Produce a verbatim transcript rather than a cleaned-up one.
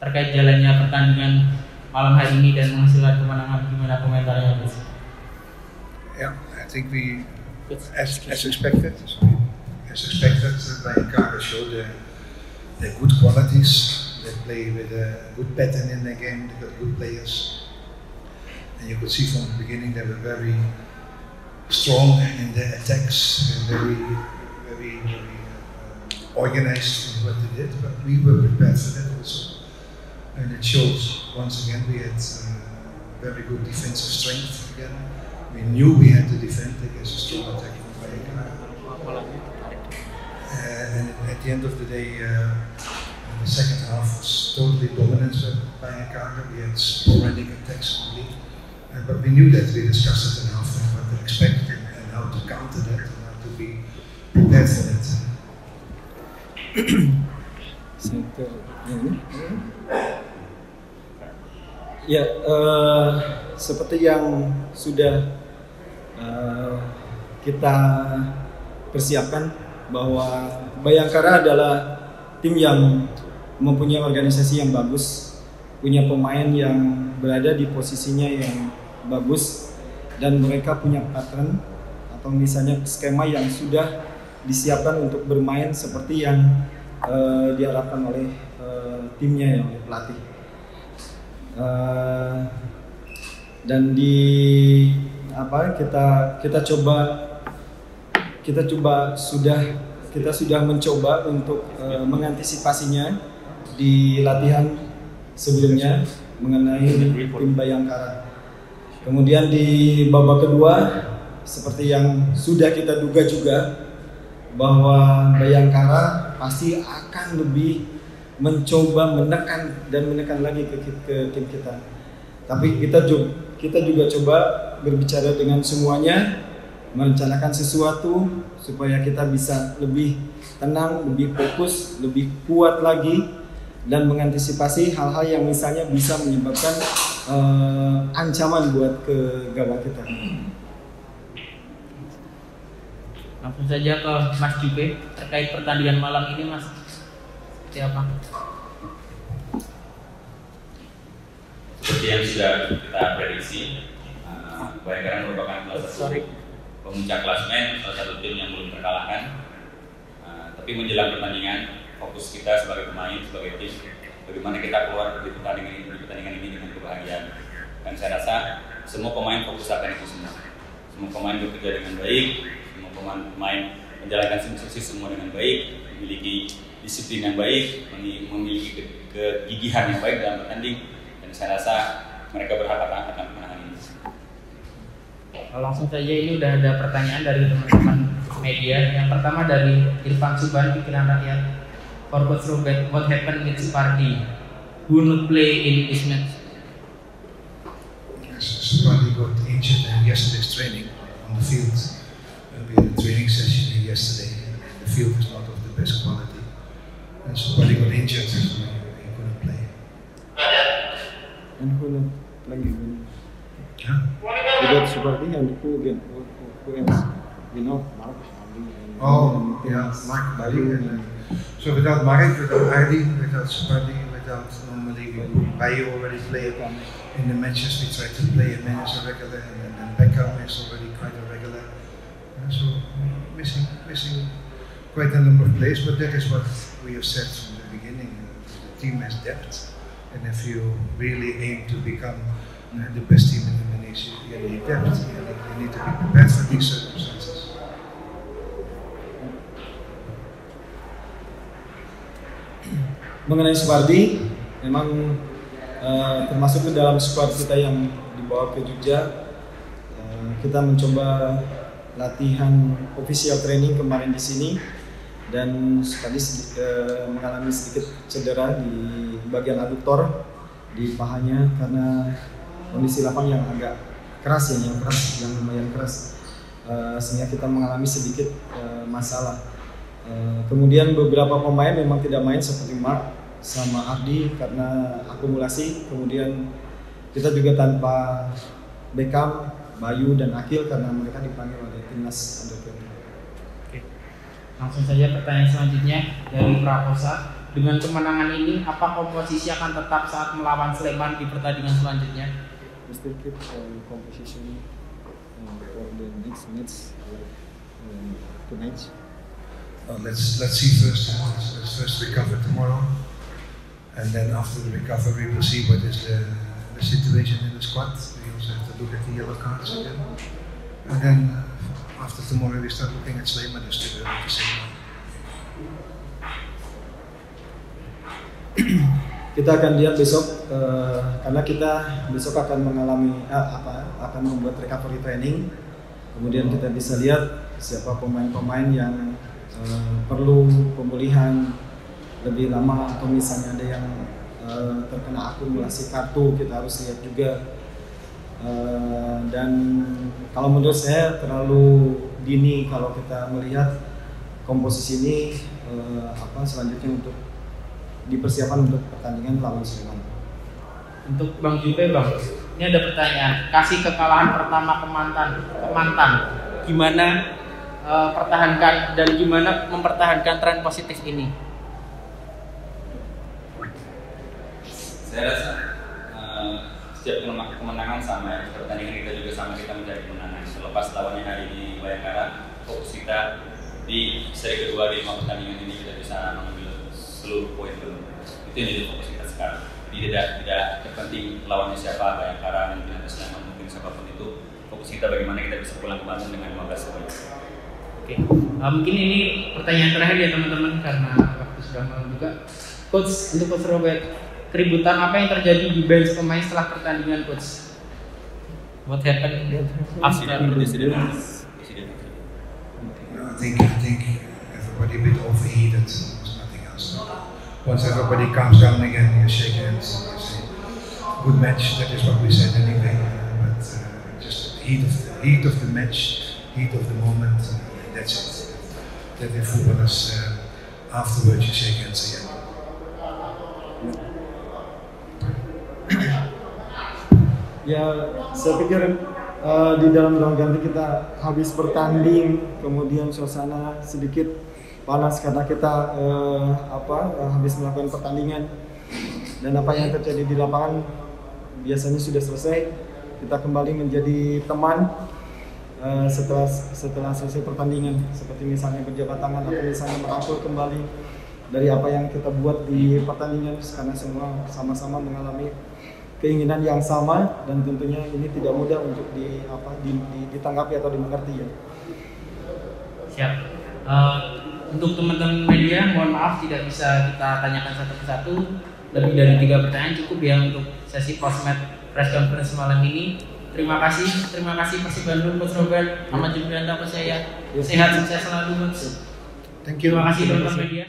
terkait jalannya pertandingan malam hari ini dan menghasilkan kemenangan, gimana komentarnya, Mas? Yeah, I think we, as, as expected, as expected, Bayangkara showed their, their good qualities. They play with a good pattern in their game. They got good players, and you could see from the beginning they were very strong in their attacks and very, very, very uh, organized in what they did. But we were prepared for that also, and it shows once again we had uh, very good defensive strength again. We knew we had to defend against a strong attack from Bayangkara. Uh, and at the end of the day, uh, the second half was totally dominant by Bayangkara. We had sporadic attacks only, uh, but we knew that. We discussed it in half time, what to expect and, and how to counter that and how to be prepared for that. Ya, uh, seperti yang sudah uh, kita persiapkan, bahwa Bayangkara adalah tim yang mempunyai organisasi yang bagus, punya pemain yang berada di posisinya yang bagus, dan mereka punya pattern atau misalnya skema yang sudah disiapkan untuk bermain seperti yang uh, diharapkan oleh uh, timnya, yang oleh pelatih. Uh, dan di apa kita kita coba kita coba sudah kita sudah mencoba untuk uh, mengantisipasinya di latihan sebelumnya mengenai tim Bayangkara. Kemudian di babak kedua, seperti yang sudah kita duga juga, bahwa Bayangkara pasti akan lebih mencoba menekan dan menekan lagi ke, ke tim kita. Tapi kita juga kita juga coba berbicara dengan semuanya, merencanakan sesuatu supaya kita bisa lebih tenang, lebih fokus, lebih kuat lagi, dan mengantisipasi hal-hal yang misalnya bisa menyebabkan uh, ancaman buat ke gawang kita. Langsung saja ke Mas Jupe terkait pertandingan malam ini, Mas. Seperti apa? Seperti yang sudah kita prediksi, uh, Bayangkara merupakan salah satu pemuncak klasmen, salah satu tim yang belum terkalahkan. Uh, tapi menjelang pertandingan, fokus kita sebagai pemain, sebagai tim, bagaimana kita keluar dari pertandingan ini, dari pertandingan ini dengan kebahagiaan. Dan saya rasa semua pemain fokus akan itu semua. Semua pemain bekerja dengan baik, semua pemain menjalankan instruksi semua dengan baik, memiliki disiplin yang baik, memiliki kegigihan yang baik dalam bertanding. Dan saya rasa mereka berhak akan kemenangan ini. Langsung saja, ini udah ada pertanyaan dari teman-teman media. Yang pertama dari Irfan Suban, Pikiran Rakyat. For Coach Robert, what happened with Supardi? Who not play in this match? Yes, Supardi got injured in yesterday's training on the field. Uh, we had a training session here yesterday. The field is not of the best quality, and Supardi got injured, so he couldn't play. And who not playing? Huh? We got Supardi and who again? Who, who, who else? We know Marcus Ardi and Oh, and yeah, Mark Bayu. and, and So without Marek, without Ardi, without Supardi, without normally Bayu already played in the matches. We try to play him in as a regular, and then Beckham is already quite a regular. Uh, so missing, missing quite a number of players, but that is what we have said from the beginning. The team has depth, and if you really aim to become uh, the best team in Indonesia, you need depth. You need, you need to be prepared for these circumstances. Mengenai Supardi, memang uh, termasuk ke dalam squad kita yang dibawa ke Jogja. Uh, kita mencoba latihan official training kemarin di sini, dan Supardi uh, mengalami sedikit cedera di bagian aduktor di pahanya karena kondisi lapang yang agak keras, ya, yang keras, yang lumayan keras, uh, sehingga kita mengalami sedikit uh, masalah. Uh, kemudian beberapa pemain memang tidak main seperti Mark sama Ardi karena akumulasi. Kemudian kita juga tanpa Beckham, Bayu dan Akil karena mereka dipanggil oleh timnas under dua puluh. Oke. Langsung saja pertanyaan selanjutnya dari Prakosa. dengan kemenangan ini, apa komposisi akan tetap saat melawan Sleman di pertandingan selanjutnya? We still keep uh, composition uh, for the next match, like um, tonight. Well, let's let's see first. Let's, let's first recover tomorrow, and then after the recovery, we'll see what is the, the situation in the squad. We also have to look at the yellow cards again, and then after tomorrow we start looking at Sleman. It's still early to say now. Kita akan lihat besok uh, karena kita besok akan mengalami uh, apa akan membuat recovery training. Kemudian kita bisa lihat siapa pemain-pemain yang uh, perlu pemulihan lebih lama, atau misalnya ada yang uh, terkena akumulasi kartu, kita harus lihat juga. Uh, dan kalau menurut saya terlalu dini kalau kita melihat komposisi ini uh, apa selanjutnya untuk dipersiapkan untuk pertandingan lawan Sleman. Untuk Bang Jupe, Bang, ini ada pertanyaan. Kasih kekalahan pertama ke mantan, ke mantan, gimana uh, pertahankan dan gimana mempertahankan tren positif ini? Saya rasa uh, setiap kemenangan sama ya, pertandingan kita juga sama, kita mencari kemenangan. Selepas lawannya hari di Bayangkara, fokus kita di seri kedua di lima pertandingan ini kita bisa mengambil seluruh poin dulu. Itu yang jadi fokus kita sekarang. Jadi tidak tidak terpenting lawannya siapa, Bayangkara, mungkin ada Sleman, mungkin siapapun itu. Fokus kita bagaimana kita bisa pulang ke Bandung dengan lima belas poin. Oke, uh, mungkin ini pertanyaan terakhir ya teman-teman karena waktu sudah malam juga. Coach, untuk Coach Robert, keributan apa yang terjadi di bench pemain setelah pertandingan, Coach? What happened after Insiden. I think I think everybody a bit overheated. Once everybody calms down again, you shake hands, you say, good match, that is what we said anyway, but uh, just heat of, the, heat of the match, heat of the moment, and that's it. That in footballers, uh, afterwards you shake hands again. Ya, saya pikir uh, di dalam ruang ganti kita habis bertanding, kemudian suasana sedikit panas karena kita uh, apa uh, habis melakukan pertandingan, dan apa yang terjadi di lapangan biasanya sudah selesai. Kita kembali menjadi teman uh, setelah setelah selesai pertandingan, seperti misalnya berjabat tangan atau misalnya merangkul kembali dari apa yang kita buat di pertandingan, karena semua sama-sama mengalami keinginan yang sama, dan tentunya ini tidak mudah untuk di apa di, di, ditanggapi atau dimengerti ya. Siap. Uh, Untuk teman-teman media, mohon maaf tidak bisa kita tanyakan satu persatu. Lebih dari tiga pertanyaan cukup ya untuk sesi post-match press conference malam ini. Terima kasih, terima kasih Persib Bandung, Coach Robert, Ahmad Julianta, Coach saya. Sehat, sukses selalu, Coach. Thank you. Terima kasih teman-teman media.